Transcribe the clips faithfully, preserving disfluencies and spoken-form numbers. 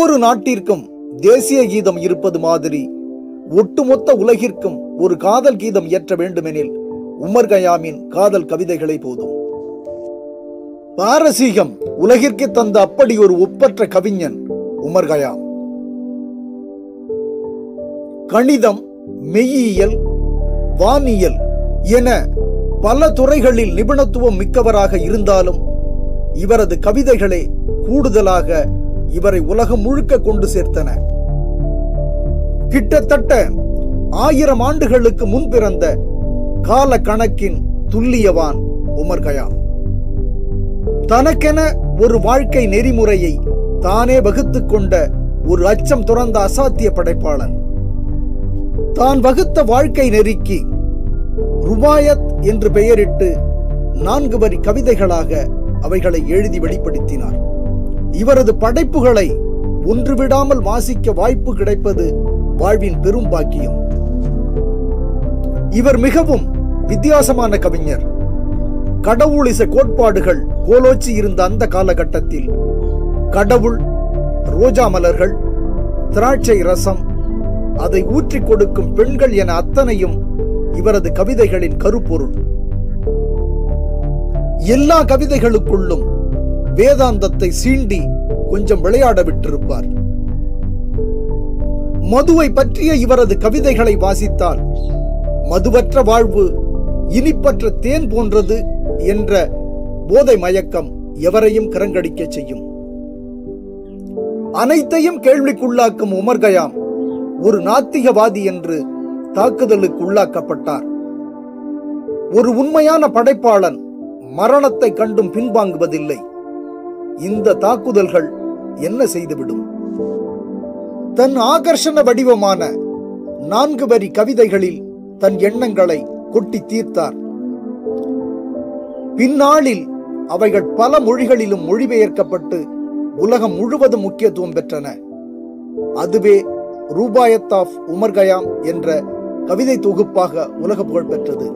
ஒவ்வொரு நாட்டிற்கும் தேசிய கீதம் இருப்பது மாதிரி ஒட்டுமொத்த உலகிற்கும் ஒரு காதல் கீதம் இயற்ற வேண்டுமெனில் உமர் கயாமின் காதல் கவிதைகளை போதும். பாரசீகம் உலகிற்கு தந்த அப்படி ஒரு ஒப்பற்ற கவிஞன் உமர் கயாம். கணிதம், மெய்யியல், வானியல் என பல துறைகளில் நிபுணத்துவம் மிக்கவராக இருந்தாலும் இவரது கவிதைகளே கூடுதலாக இவரை உலகம் முழுக்க கொண்டு சேர்த்தன. கிட்டத்தட்ட ஆயிரம் ஆண்டுகளுக்கு முன் பிறந்த கால கணக்கின் துல்லியவான் உமர் கயாம். தனக்கென ஒரு வாழ்க்கை நெறிமுறையை தானே வகுத்துக் கொண்ட ஒரு அச்சம் துறந்த அசாத்திய படைப்பாளன். தான் வகுத்த வாழ்க்கை நெறிக்கு ருபாயத் என்று பெயரிட்டு நான்கு வரி கவிதைகளாக அவைகளை எழுதி வெளிப்படுத்தினார். இவரது படைப்புகளை ஒன்றுவிடாமல் வாசிக்க வாய்ப்பு கிடைப்பது வாழ்வின் பெரும் பாக்கியம். இவர் மிகவும் வித்தியாசமான கவிஞர். கடவுளிச கோட்பாடுகள் கோலோச்சி இருந்த அந்த காலகட்டத்தில் கடவுள், ரோஜா மலர்கள், திராட்சை ரசம், அதை ஊற்றி கொடுக்கும் பெண்கள் என அத்தனையும் இவரது கவிதைகளின் கருப்பொருள். எல்லா கவிதைகளுக்குள்ளும் வேதாந்தத்தை சீண்டி கொஞ்சம் விளையாட விட்டிருப்பார். மதுவை பற்றிய இவரது கவிதைகளை வாசித்தால் மதுவற்ற வாழ்வு இனிப்பற்ற தேன் போன்றது என்ற போதை மயக்கம் எவரையும் கரங்கடிக்க செய்யும். அனைத்தையும் கேள்விக்குள்ளாக்கும் உமர் கயாம் ஒரு நாத்திகவாதி என்று தாக்குதலுக்கு உள்ளாக்கப்பட்டார். ஒரு உண்மையான படைப்பாளன் மரணத்தை கண்டும் பின்வாங்குவதில்லை. இந்த தாக்குதல்கள் என்ன செய்துவிடும்? தன் ஆகர்ஷண வடிவமான நான்கு வரி கவிதைகளில் தன் எண்ணங்களை கொட்டி தீர்த்தார். பின்னாளில் அவைகள் பல மொழிகளிலும் மொழிபெயர்க்கப்பட்டு உலகம் முழுவதும் முக்கியத்துவம் பெற்றன. அதுவே ரூபாயத் ஆஃப் உமர் கயாம் என்ற கவிதை தொகுப்பாக உலக புகழ் பெற்றது.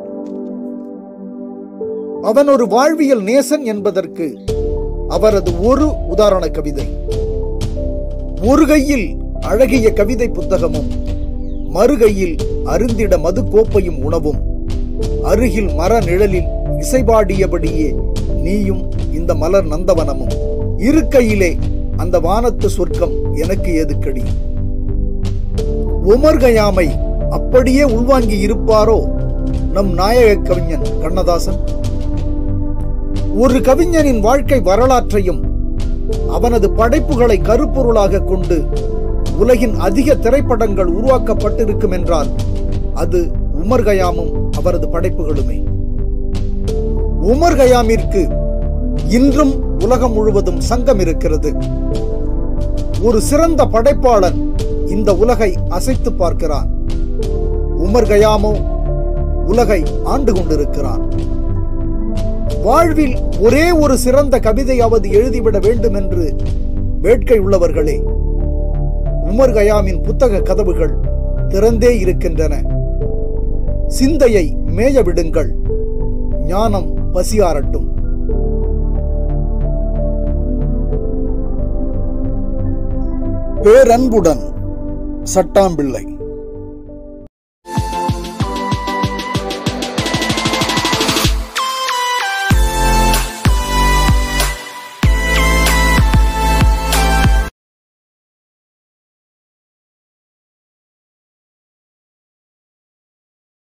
அவன் ஒரு வாழ்வியல் நேசன் என்பதற்கு அவரது ஒரு உதாரண கவிதை. ஒரு கையில் அழகிய கவிதை புத்தகமும் மறுகையில் அருந்திட மது கோப்பையும் உணவும், அருகில் மர நிழலில் இசைபாடியபடியே நீயும் இந்த மலர் நந்தவனமும், இருக்கையிலே அந்த வானத்து சொர்க்கம் எனக்கு எதுக்கடி. உமர் கயாமை அப்படியே உள்வாங்கி இருப்பாரோ நம் நாயக கவிஞன் கண்ணதாசன். ஒரு கவிஞனின் வாழ்க்கை வரலாற்றையும் அவனது படைப்புகளை கருப்பொருளாக கொண்டு உலகின் அதிக திரைப்படங்கள் உருவாக்கப்பட்டிருக்கும் என்றால் அது உமர் கயாமும் அவரது படைப்புகளுமே. உமர் கயாமிற்கு இன்றும் உலகம் முழுவதும் சங்கம் இருக்கிறது. ஒரு சிறந்த படைப்பாளன் இந்த உலகை அசைத்து பார்க்கிறான். உமர் கயாமோ உலகை ஆண்டு கொண்டிருக்கிறான். வாழ்வில் ஒரே ஒரு சிறந்த கவிதையாவது எழுதிவிட வேண்டும் என்று வேட்கை உள்ளவர்களே, உமர் கயாமின் புத்தக கதவுகள் திறந்தே இருக்கின்றன. சிந்தையை மேய விடுங்கள், ஞானம் பசியாரட்டும். பேரன்புடன் சட்டாம்பிள்ளை.